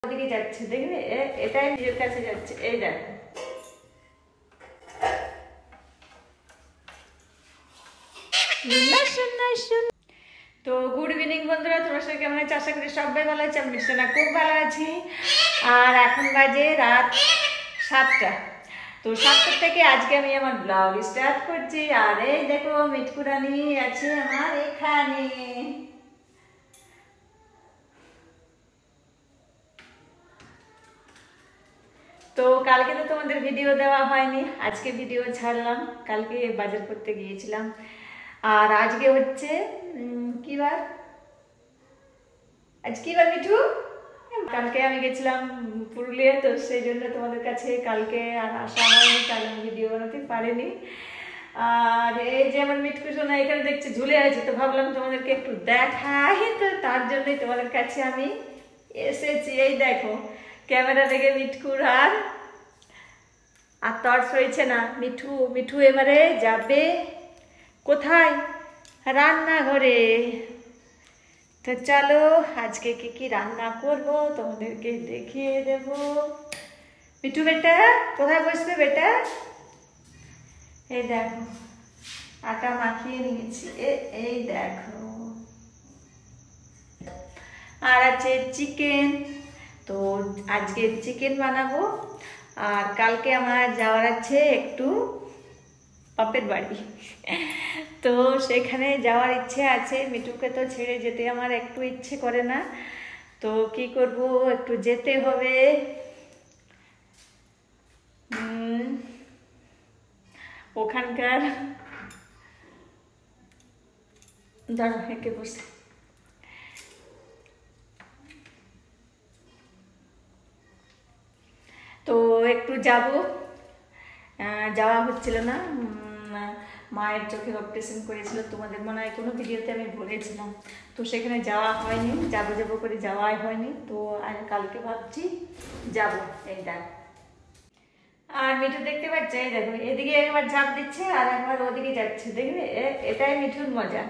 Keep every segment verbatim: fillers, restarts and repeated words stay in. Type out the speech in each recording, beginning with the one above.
ওদিকে যাচ্ছে দেখবে, এটাই নিজের কাছে যাচ্ছে। এই দেখো তো গুড ইভিনিং বন্ধুরা, তোমার সঙ্গে কেমন আছে? আশা করি সবাই ভালো আছে। আমি মিষ্টি না খুব ভালো আছি। আর এখন বাজে রাত সাতটা। তো সাতটার থেকে আজকে আমি আমার ব্লগ স্টার্ট করছি। আর এই দেখো মিটকুরানি আছে আমার এখানে। তো কালকে তো তোমাদের ভিডিও দেওয়া হয়নি, আজকে ভিডিও ছাড়লাম। কালকে বাজার করতে গিয়েছিলাম। আর আজকে হচ্ছে কি বার? আজ কি বার মিঠু? কালকে আমি গেছিলাম পুরুলিয়া, তো সেই জন্য তোমাদের কাছে কালকে আর আসা হয়নি, কাল আমি ভিডিও বানাতে পারিনি। আর এই যে আমার মিঠু সোনা এখানে দেখছি ঝুলে আছে, তো ভাবলাম তোমাদেরকে একটু দেখাই, তো তার জন্যই তোমাদের কাছে আমি এসেছি। এই দেখো ক্যামেরা থেকে মিঠুর আর আর টর্চ হয়েছে না। মিঠু মিঠু এবারে যাবে কোথায়? রান্নাঘরে। তো চলো আজকে কি কি রান্না করব তোমাদেরকে দেখিয়ে দেব। মিঠু বেটা কোথায় বসবে বেটা? এই দেখো আটা মাখিয়ে নিয়েছি, এই দেখো। আর আছে চিকেন, তো আজকে চিকেন বানাবো। আর কালকে আমার যাওয়ার আছে একটু বাপের বাড়ি, তো সেখানে যাওয়ার ইচ্ছে আছে। মিঠুকে তো ছেড়ে যেতে আমার একটু ইচ্ছে করে না, তো কি করব, একটু যেতে হবে। ওখানকার দাঁড়া হেঁকে বসে তো একটু যাব, যাওয়া হচ্ছিল না। মায়ের চোখে অপারেশন করেছিল, তোমাদের মনে হয় কোনো ভিডিওতে আমি বলেছিলাম, তো সেখানে যাওয়া হয়নি, যাবো যাবো করে যাওয়াই হয়নি। তো আর কালকে ভাবছি যাব। এই দেখ, আর মিঠু দেখতে পাচ্ছে, এই দেখো এদিকে একবার ঝাঁপ দিচ্ছে আর একবার ওদিকে যাচ্ছে, দেখবে এটাই মিঠুর মজা।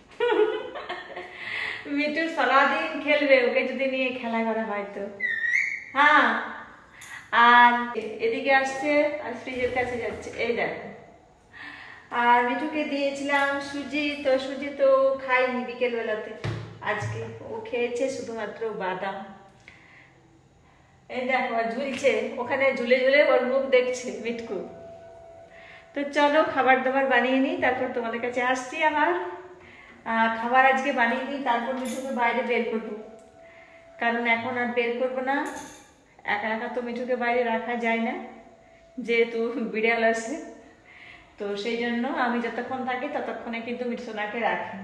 মিঠু সারাদিন খেলবে, ওকে যদি নিয়ে খেলা করা হয় তো। হ্যাঁ, আর এদিকে আসছে আর ফ্রিজের কাছে যাচ্ছে, এই দেখো। আর মিঠুকে দিয়েছিলাম সুজি, তো সুজি তো খাইনি বিকেলবেলাতে, আজকে ও খেয়েছে শুধুমাত্র বাদাম। এই দেখো আর ঝুলছে ওখানে, ঝুলে ঝুলে ওর মুখ দেখছে মিঠু। তো চলো খাবার দাবার বানিয়ে নিই, তারপর তোমাদের কাছে আসছি। আমার খাবার আজকে বানিয়ে নিই, তারপর মিঠুকে বাইরে বের করবো, কারণ এখন আর বের করবো না। একা একা তো মিঠুকে বাইরে রাখা যায় না, যেহেতু বিড়াল আছে। তো সেই জন্য আমি যতক্ষণ থাকি ততক্ষণে কিন্তু মিঠুনাকে রাখি।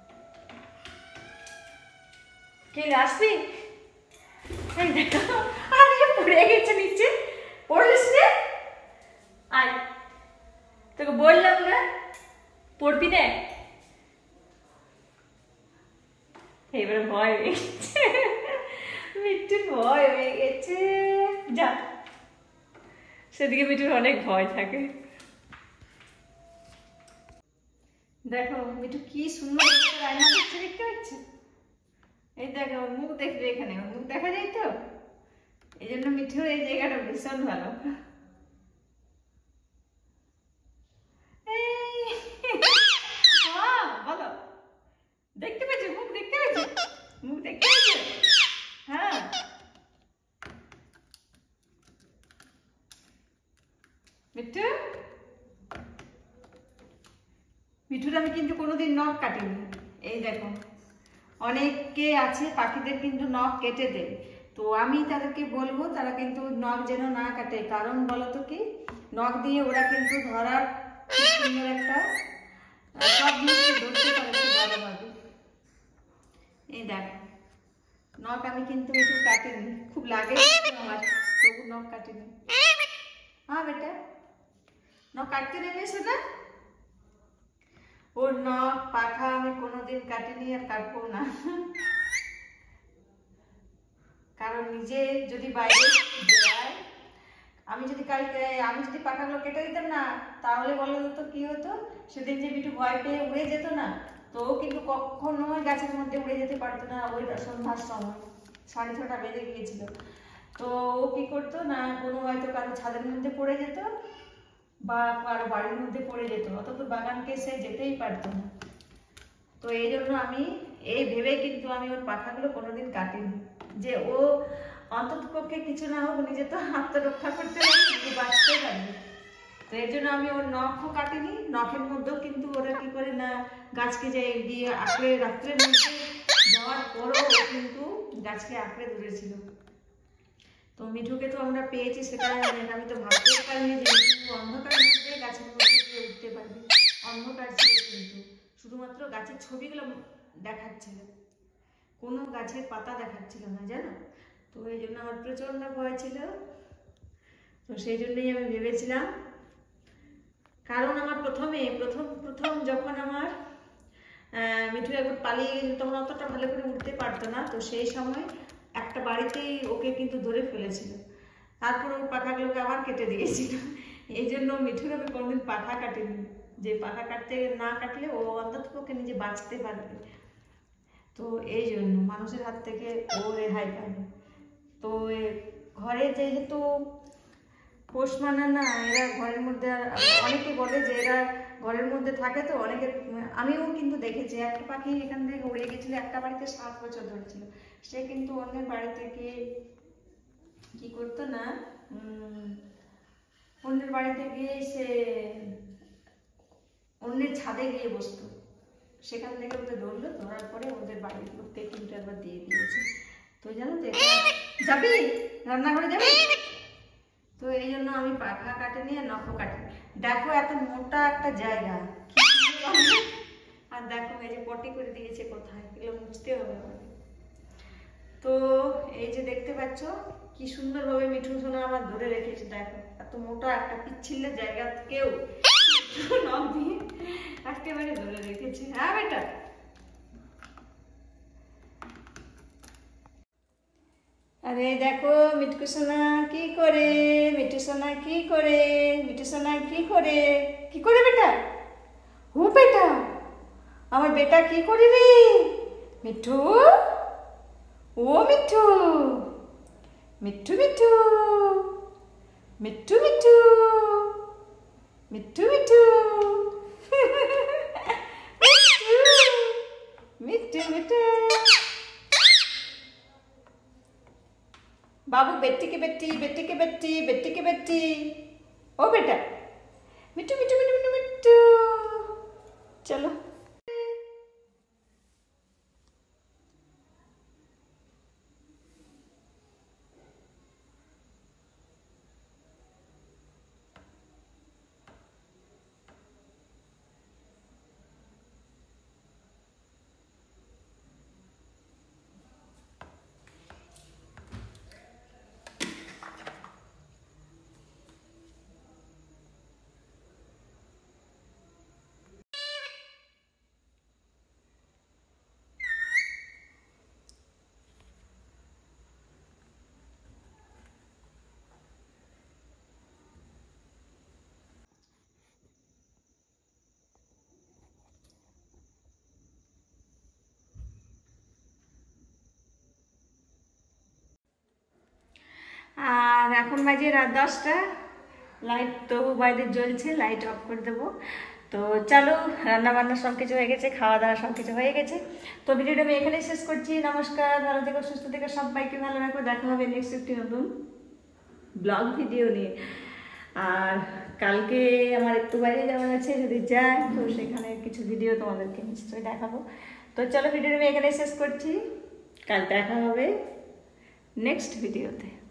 কে আসবি? এই দেখো আরে পড়ে গেছে নিচে, পড়লিস রে? আয়, তোকে বললাম না পড়বি না। এবারে ভয় হয়ে গেছে, মিঠুর ভয় হয়ে গেছে। যা, সেদিকে মিঠুর অনেক ভয় থাকে। দেখো মিঠু কি সুন্দর রান্না করছে, দেখতে পাচ্ছে? এই দেখো ওর মুখ দেখবে, এখানে ওর মুখ দেখা যায় তো, এই জন্য মিঠুর এই জায়গাটা ভীষণ ভালো। বলো, দেখতে পেয়েছো? মুখ দেখতে পেয়েছো? মুখ দেখতে পেয়েছো? হ্যাঁ, মিঠু মিঠুর আমি কিন্তু কোনোদিন নখ কাটিনি। এই দেখো অনেকে আছে পাখিদের কিন্তু নখ কেটে দেয়, তো আমি তাদেরকে বলবো তারা কিন্তু নখ যেন না কাটে। কারণ বলতো কি, নখ দিয়ে ওরা কিন্তু ধরার সুন্দর একটা সব জিনিসকে ধরতে পারে খুব ভালোভাবে। এই দেখ নখ আমি কিন্তু একটু কাটিনি, খুব লাগে আমার, তবু নখ কাটিনি। হ্যাঁ বেটা, নখ কাটতে নেবে সেটা। ওর নখ পাখা আমি কোনোদিন কাটিনি আর কাটবো না, কারণ নিজে যদি বাইরে যায়, আমি যদি কালকে আমি যদি পাখাগুলো কেটে দিতাম না, তাহলে বলো তো কি হতো, সেদিন যে মিঠু ভয় পেয়ে উড়ে যেত না, তো ও কিন্তু কখনোই গাছের মধ্যে উড়ে যেতে পারতো না। ওই সন্ধ্যার সময় সাড়ে ছটা বেজে গিয়েছিল, তো ও কী করতো না, কোনো হয়তো কারো ছাদের মধ্যে পড়ে যেত বা কারো বাড়ির মধ্যে পড়ে যেত, অত বাগানকে সে যেতেই পারতো না। তো এই জন্য আমি এই ভেবে কিন্তু আমি ওর পাখাগুলো কোনোদিন কাটিনি, যে ও অন্তত পক্ষে কিছু না হোক নিজে তো আত্মরক্ষা করতে পারবে, বাঁচতে পারবে। তো এর জন্য আমি ওর নখও কাটিনি। নখের মধ্যেও কিন্তু ওরা কি করে না, গাছকে যে দিয়ে আঁকড়ে রাত্রের মধ্যে যাওয়ার পরও ও কিন্তু গাছকে আঁকড়ে ধরেছিল। তো মিঠুকে তো আমরা পেয়েছি, সেটা আমি তো ভাবতেই পারিনি যে মিঠু অন্ধকারের মধ্যে গাছের মধ্যে দিয়ে উঠতে পারবে। অন্ধকার ছিল কিন্তু, শুধুমাত্র গাছের ছবিগুলো দেখাচ্ছিল, কোনো গাছের পাতা দেখাচ্ছিল না, জানো। তো এই জন্য আমার প্রচন্ড ভয় ছিল। তো সেই জন্যই আমি ভেবেছিলাম, কারণ আমার প্রথমে প্রথম প্রথম যখন আমার মিঠু একবার পালিয়ে তখন অতটা ভালো করে উঠতে পারতো না, তো সেই সময় একটা বাড়িতেই ওকে কিন্তু ধরে ফেলেছিল, তারপর ওর পাখাগুলোকে আবার কেটে দিয়েছিল। এই জন্য মিঠুর আমি কোনোদিন পাখা কাটিনি, যে পাখা কাটতে না কাটলে ও অন্তত পক্ষে নিজে বাঁচতে পারবে। তো এই জন্য মানুষের হাত থেকে ও রেহাই পাবে। তো ঘরে যেহেতু পোষ মানে না, এরা ঘরের মধ্যে, অনেকে বলে যে এরা ঘরের মধ্যে থাকে, তো অনেকে, আমিও কিন্তু দেখেছি একটা পাখি এখান থেকে উড়ে গেছিল, একটা বাড়িতে সাত বছর ধরেছিল। সে কিন্তু অন্যের বাড়ি থেকে কি করতো না, অন্যের বাড়িতে গিয়ে সে অন্যের ছাদে গিয়ে বসতো, সেখান থেকে ওদের ধরলো, ধরার পরে ওদের বাড়ির লোককে কিন্তু একবার দিয়ে দিয়েছে। তো জানো তো, যাবি রান্নাঘরে যাবি? তো এই জন্য আমি পাখা কাটিনি আর নখও কাটিনি। দেখো এত মোটা একটা জায়গা, আর দেখো এই যে পটি করে দিয়েছে কোথায়, এগুলো মুছতে হবে আমাকে। তো এই যে দেখতে পাচ্ছ কি সুন্দরভাবে মিঠু সোনা আমার ধরে রেখেছে, দেখো এত মোটা একটা পিচ্ছিলের জায়গা কেউ নখ দিয়ে একেবারে ধরে রেখেছে। হ্যাঁ বেটা, আরে দেখো মিঠু সোনা কি করে, মিঠু সোনা কি করে, মিঠু সোনা কি করে, কি করে বেটা, ও বেটা আমার বেটা কি করে রে মিঠু, ও মিঠু, মিঠু মিঠু, মিঠু মিঠু, মিঠু মিঠু, মিঠু মিঠু। बाबू बेटी के बेटी, बेटी के बेटी, बेटी के बेटी, ओ बेटा मिट्टू मिट्टू मिट्टू मिट्टू मिट्टू, चलो। আর এখন বাজে রাত দশটা, লাইট তো বাইরে জ্বলছে, লাইট অফ করে দেবো। তো চলো, রান্নাবান্না সব কিছু হয়ে গেছে, খাওয়া দাওয়া সব কিছু হয়ে গেছে। তো ভিডিওটা আমি এখানেই শেষ করছি। নমস্কার, ভালো থেকো, সুস্থ থেকো, সবাইকে ভালো রাখো। দেখা হবে নেক্সট একটি নতুন ব্লগ ভিডিও নিয়ে। আর কালকে আমার একটু বাইরে যাওয়ার আছে, যদি যাই তো সেখানে কিছু ভিডিও তোমাদেরকে নিশ্চয়ই দেখাবো। তো চলো, ভিডিওটা আমি এখানেই শেষ করছি, কাল দেখা হবে নেক্সট ভিডিওতে।